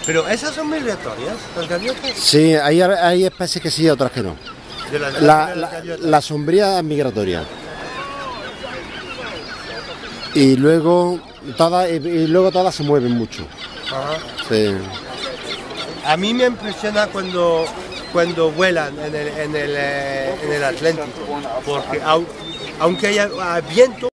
Pero esas son migratorias, las gaviotas. Sí, hay especies que sí, otras que no. De las gaviotas. La sombría es migratoria. Y luego todas se mueven mucho. Ajá. Sí. A mí me impresiona cuando vuelan en el Atlántico, porque aunque haya viento,